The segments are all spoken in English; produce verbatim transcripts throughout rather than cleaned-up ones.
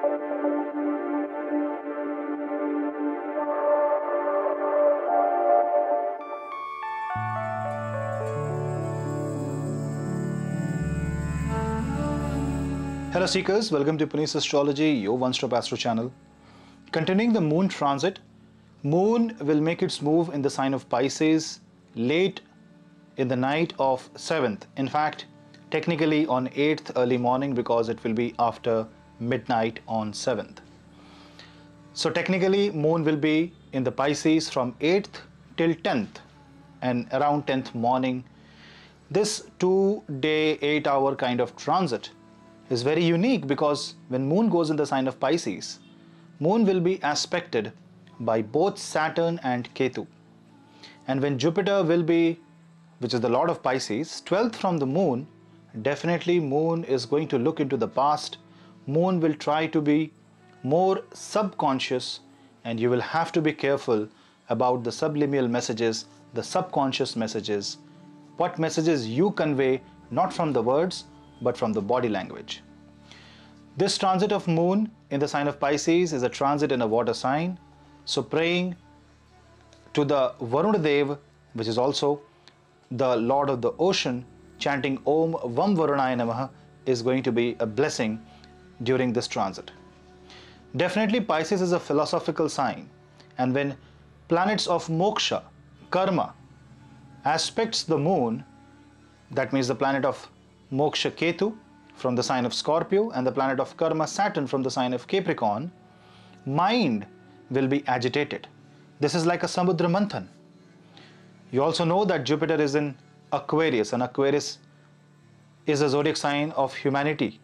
Hello seekers, welcome to Puneet's Astrology, your one-stop astro channel. Continuing the moon transit, moon will make its move in the sign of Pisces late in the night of seventh. In fact, technically on eighth early morning, because it will be after midnight on seventh. So technically moon will be in the Pisces from eighth till tenth, and around tenth morning. This two day, eight hour kind of transit is very unique, because when moon goes in the sign of Pisces, moon will be aspected by both Saturn and Ketu. And when Jupiter will be, which is the lord of Pisces, twelfth from the moon, definitely moon is going to look into the past. Moon will try to be more subconscious, and you will have to be careful about the subliminal messages, the subconscious messages, what messages you convey, not from the words, but from the body language. This transit of moon in the sign of Pisces is a transit in a water sign. So praying to the Varuna Dev, which is also the lord of the ocean, chanting Om Vam Varunaya Namaha, is going to be a blessing during this transit. Definitely Pisces is a philosophical sign, and when planets of moksha, karma, aspects the moon, that means the planet of Moksha Ketu from the sign of Scorpio and the planet of Karma Saturn from the sign of Capricorn, mind will be agitated. This is like a Samudra Manthan. You also know that Jupiter is in Aquarius, and Aquarius is a zodiac sign of humanity.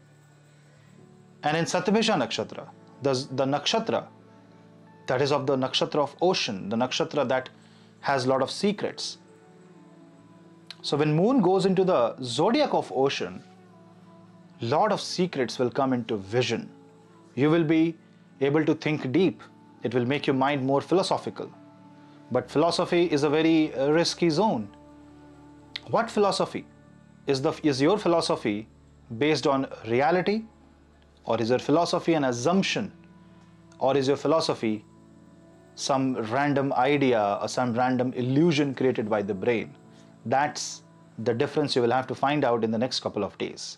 And in Satyabhisha Nakshatra, the, the nakshatra that is of the nakshatra of ocean, the nakshatra that has a lot of secrets. So when moon goes into the zodiac of ocean, lot of secrets will come into vision. You will be able to think deep. It will make your mind more philosophical. But philosophy is a very risky zone. What philosophy? Is, the, is your philosophy based on reality? Or is your philosophy an assumption? Or is your philosophy some random idea or some random illusion created by the brain? That's the difference you will have to find out in the next couple of days.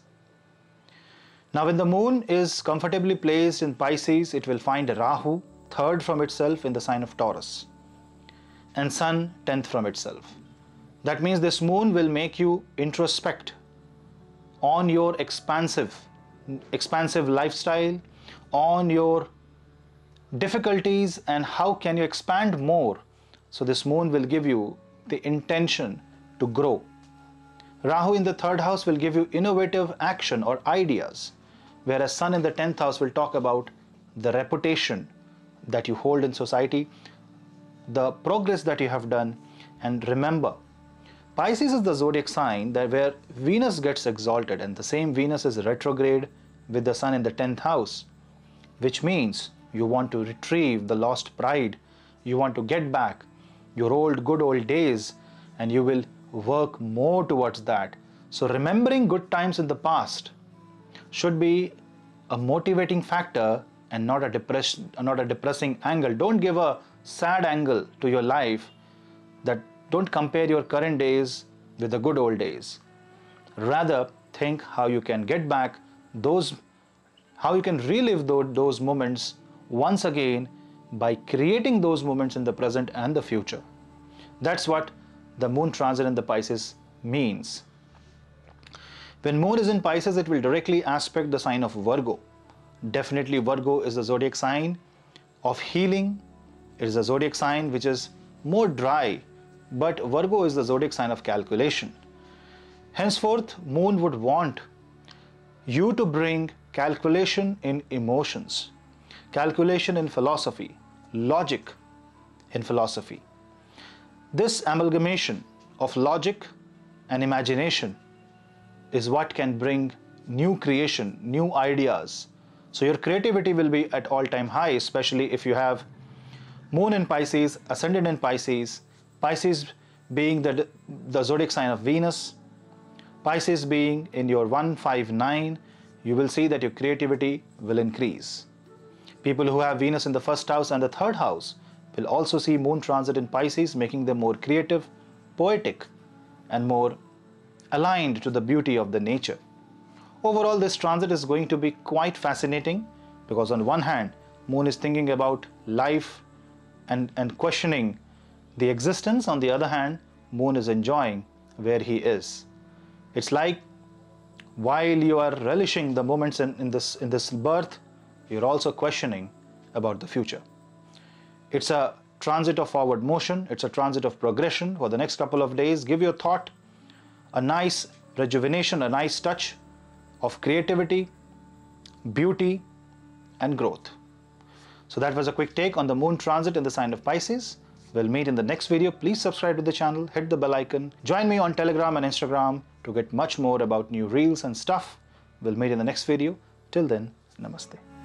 Now when the moon is comfortably placed in Pisces, it will find Rahu third from itself in the sign of Taurus, and Sun tenth from itself. That means this moon will make you introspect on your expansive, expansive lifestyle, on your difficulties, and how can you expand more. So this moon will give you the intention to grow. Rahu in the third house will give you innovative action or ideas, whereas Sun in the tenth house will talk about the reputation that you hold in society, the progress that you have done. And remember, Pisces is the zodiac sign that where Venus gets exalted, and the same Venus is retrograde with the Sun in the tenth house, which means you want to retrieve the lost pride, you want to get back your old good old days, and you will work more towards that. So remembering good times in the past should be a motivating factor and not a depression, not a depressing angle. Don't give a sad angle to your life. That don't compare your current days with the good old days. Rather think how you can get back those, how you can relive those, those moments once again by creating those moments in the present and the future. That's what the moon transit in the Pisces means. When moon is in Pisces, it will directly aspect the sign of Virgo. Definitely Virgo is the zodiac sign of healing. It is a zodiac sign which is more dry, but Virgo is the zodiac sign of calculation. Henceforth, moon would want you to bring calculation in emotions, calculation in philosophy, logic in philosophy. This amalgamation of logic and imagination is what can bring new creation, new ideas. So your creativity will be at all-time high, especially if you have moon in Pisces, ascendant in Pisces, Pisces being the, the zodiac sign of Venus, Pisces being in your one five nine, you will see that your creativity will increase. People who have Venus in the first house and the third house will also see moon transit in Pisces, making them more creative, poetic, and more aligned to the beauty of the nature. Overall, this transit is going to be quite fascinating because on one hand, moon is thinking about life and, and questioning the existence. On the other hand, moon is enjoying where he is. It's like while you are relishing the moments in, in, this, in this birth, you're also questioning about the future. It's a transit of forward motion. It's a transit of progression. For the next couple of days, give your thought a nice rejuvenation, a nice touch of creativity, beauty, and growth. So that was a quick take on the moon transit in the sign of Pisces. We'll meet in the next video. Please subscribe to the channel, hit the bell icon. Join me on Telegram and Instagram to get much more about new reels and stuff. We'll meet in the next video. Till then, namaste.